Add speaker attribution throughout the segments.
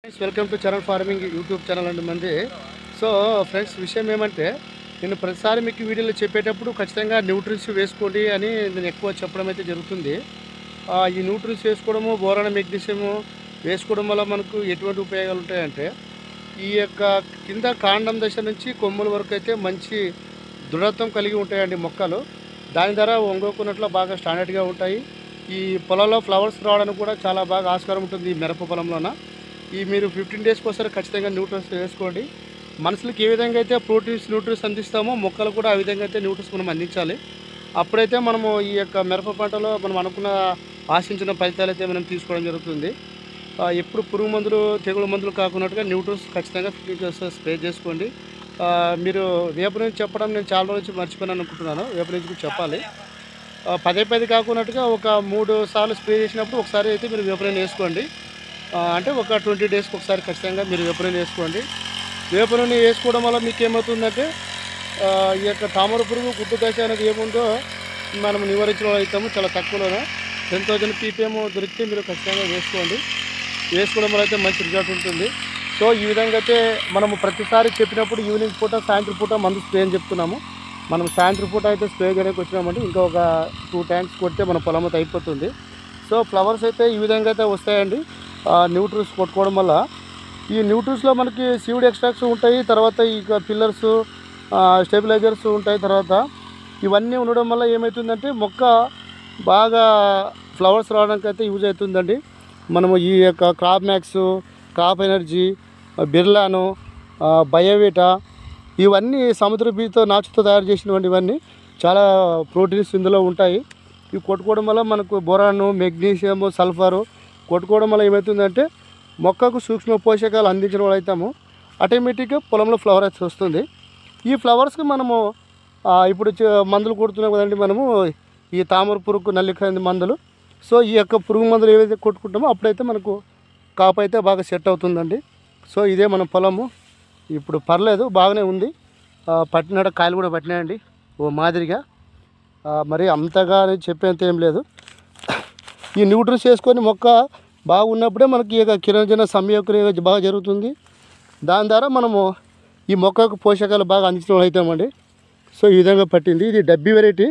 Speaker 1: Welcome to Charan farming YouTube channel అండి మంది. So friends, విషయం ఏమంటే నేను ప్రతిసారి మీకు వీడియోలో చెప్పేటప్పుడు ఖచ్చితంగా న్యూట్రిన్స్ వేసుకోండి అని నేను ఎక్కువ చెప్పడం అయితే జరుగుతుంది. ఈ న్యూట్రిన్స్ వేసుకోవడము, బోరాన్, మెగ్నీషియము వేసుకోవడం వల్ల మనకు ఎటువంటి ఉపయోగాలు ఉంటాయంటే, ఈ యొక్క కింద కాండం దశ నుంచి కొమ్మల వరకు అయితే మంచి దృఢత్వం కలిగి ఉంటాయండి మొక్కలు. దాని ద్వారా వంగోకున్నట్లు బాగా స్టాండర్డ్గా ఉంటాయి. ఈ పొలంలో ఫ్లవర్స్ రావడానికి కూడా చాలా బాగా ఆస్కారం ఉంటుంది ఈ మిరప పొలంలోన. మీరు 15 డేస్కి ఒకసారి ఖచ్చితంగా న్యూట్రిన్స్ వేసుకోండి. మనుషులకి ఏ విధంగా అయితే న్యూట్రిన్స్ అందిస్తామో మొక్కలు కూడా ఆ విధంగా అయితే న్యూట్రిన్స్ మనం అందించాలి. అప్పుడైతే మనము ఈ యొక్క మిరప పంటలో మనం అనుకున్న ఆశించిన ఫలితాలు అయితే మనం తీసుకోవడం జరుగుతుంది. ఎప్పుడు పురుగు మందులు, తెగులు మందులు కాకున్నట్టుగా న్యూట్రిన్స్ ఖచ్చితంగా 15 డేస్ స్ప్రే చేసుకోండి. మీరు వేప నుంచి చెప్పడం నేను చాలా రోజు నుంచి మర్చిపోయాను అనుకుంటున్నాను. వేప నుంచి కూడా చెప్పాలి. పదే కాకున్నట్టుగా ఒక 3 సార్లు స్ప్రే చేసినప్పుడు ఒకసారి అయితే మీరు వేప నూనె వేసుకోండి. అంటే ఒక 20 డేస్కి ఒకసారి ఖచ్చితంగా మీరు వేప నూనె వేసుకోండి. వేప నూనె వేసుకోవడం వల్ల మీకు ఏమవుతుందంటే, ఈ యొక్క తామర పురుగు గుడ్డు దశ అనేది ఏముందో మనం నివారించడం అవుతాము చాలా తక్కువలోనే. 10,000 ppm దొరికితే మీరు ఖచ్చితంగా వేసుకోండి. వేసుకోవడం వల్ల అయితే మంచి రిజల్ట్ ఉంటుంది. సో ఈ విధంగా అయితే మనము ప్రతిసారి చెప్పినప్పుడు ఈవినింగ్ పూట, సాయంత్రం పూట మందు స్ప్రే అని చెప్తున్నాము. మనం సాయంత్రం పూట అయితే స్ప్రే చేయడానికి వచ్చినామంటే ఇంకా ఒక 2 ట్యాంక్స్ కొడితే మన పొలం అయితే అయిపోతుంది. సో ఫ్లవర్స్ అయితే ఈ విధంగా అయితే వస్తాయండి న్యూట్రిన్స్ కొట్టుకోవడం వల్ల. ఈ న్యూట్రిన్స్లో మనకి సీడ్ ఎక్స్ట్రాక్ట్స్ ఉంటాయి, తర్వాత ఇక పిల్లర్స్, స్టెబిలైజర్స్ ఉంటాయి. తర్వాత ఇవన్నీ ఉండడం వల్ల ఏమవుతుందంటే మొక్క బాగా ఫ్లవర్స్ రావడానికి అయితే యూజ్ అవుతుందండి. మనము ఈ యొక్క క్రాప్ మ్యాక్స్, క్రాప్ ఎనర్జీ, బిర్లాను, బయోవేటా ఇవన్నీ సముద్ర బీజతో నాచుతో తయారు చేసినటువంటి ఇవన్నీ చాలా ప్రోటీన్స్ ఇందులో ఉంటాయి. ఇవి కొట్టుకోవడం వల్ల మనకు బోరాను, మెగ్నీషియం, సల్ఫరు కొట్టుకోవడం వల్ల ఏమవుతుందంటే మొక్కకు సూక్ష్మ పోషకాలు అందించడం వల్ల అవుతాము. ఆటోమేటిక్గా పొలంలో ఫ్లవర్ అయితే వస్తుంది. ఈ ఫ్లవర్స్కి మనము ఇప్పుడు మందులు కొడుతున్నాం కదండి మనము, ఈ తామర పురుగు, నల్లికాయ మందులు. సో ఈ యొక్క పురుగు మందులు ఏవైతే కొట్టుకుంటామో అప్పుడైతే మనకు కాపు అయితే బాగా సెట్ అవుతుందండి. సో ఇదే మన పొలము. ఇప్పుడు పర్లేదు, బాగానే ఉంది. పట్టినాడ కాయలు కూడా పట్టినాయండి ఓ మాదిరిగా. మరి అంతగా చెప్పేంత ఏం లేదు. ఈ న్యూట్రిన్స్ వేసుకొని మొక్క బాగున్నప్పుడే మనకి ఇక కిరణజన సంయోగక్రియ బాగా జరుగుతుంది. దాని ద్వారా మనము ఈ మొక్కకు పోషకాలు బాగా అందించడం అవుతామండి. సో ఈ విధంగా పట్టింది. ఇది డబ్బీ వెరైటీ.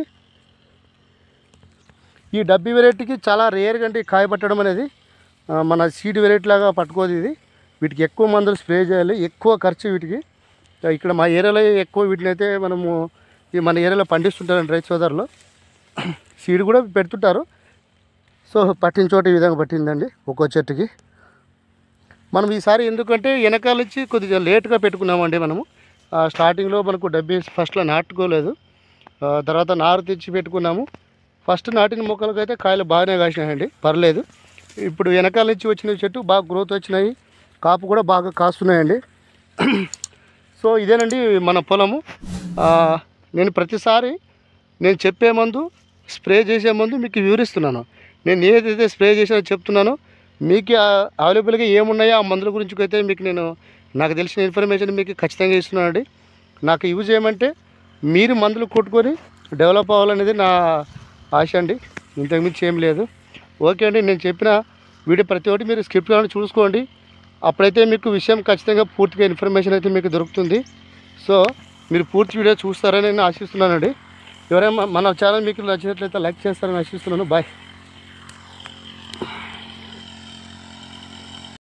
Speaker 1: ఈ డబ్బీ వెరైటీకి చాలా రేర్గా అంటే కాయ పట్టడం అనేది మన సీడ్ వెరైటీ లాగా పట్టుకోదు ఇది. వీటికి ఎక్కువ మందులు స్ప్రే చేయాలి, ఎక్కువ ఖర్చు వీటికి. ఇక్కడ మా ఏరియాలో ఎక్కువ వీటిని అయితే మనము మన ఏరియాలో పండిస్తుంటారండి రైతు సోదరులు. సీడ్ కూడా పెడుతుంటారు. సో పట్టిన చోట ఈ విధంగా పట్టిందండి ఒక్కో చెట్టుకి. మనం ఈసారి ఎందుకంటే వెనకాల నుంచి కొద్దిగా లేట్గా పెట్టుకున్నామండి మనము. స్టార్టింగ్లో మనకు డబ్బీ ఫస్ట్లో నాటుకోలేదు, తర్వాత నారు తెచ్చి పెట్టుకున్నాము. ఫస్ట్ నాటిన మొక్కలకు అయితే కాయలు బాగానే కాసినాయండి, పర్లేదు. ఇప్పుడు వెనకాల నుంచి వచ్చిన చెట్టు బాగా గ్రోత్ వచ్చినాయి, కాపు కూడా బాగా కాస్తున్నాయండి. సో ఇదేనండి మన పొలము. నేను ప్రతిసారి నేను చెప్పే మందు, స్ప్రే చేసే మందు మీకు వివరిస్తున్నాను. నేను ఏదైతే స్ప్రే చేసినా చెప్తున్నానో, మీకు అవైలబుల్గా ఏమున్నాయో ఆ మందుల గురించి అయితే మీకు నాకు తెలిసిన ఇన్ఫర్మేషన్ మీకు ఖచ్చితంగా ఇస్తున్నానండి. నాకు యూజ్ ఏమంటే మీరు మందులు కొట్టుకొని డెవలప్ అవ్వాలనేది నా ఆశ అండి, ఇంతకుమించి ఏం లేదు. ఓకే అండి, నేను చెప్పిన వీడియో ప్రతి ఒక్కటి మీరు స్క్రిప్ట్ కానీ చూసుకోండి. అప్పుడైతే మీకు విషయం ఖచ్చితంగా పూర్తిగా ఇన్ఫర్మేషన్ అయితే మీకు దొరుకుతుంది. సో మీరు పూర్తి వీడియో చూస్తారని నేను ఆశిస్తున్నానండి. ఎవరైనా మన ఛానల్ మీకు నచ్చినట్లయితే లైక్ చేస్తారని ఆశిస్తున్నాను. బాయ్.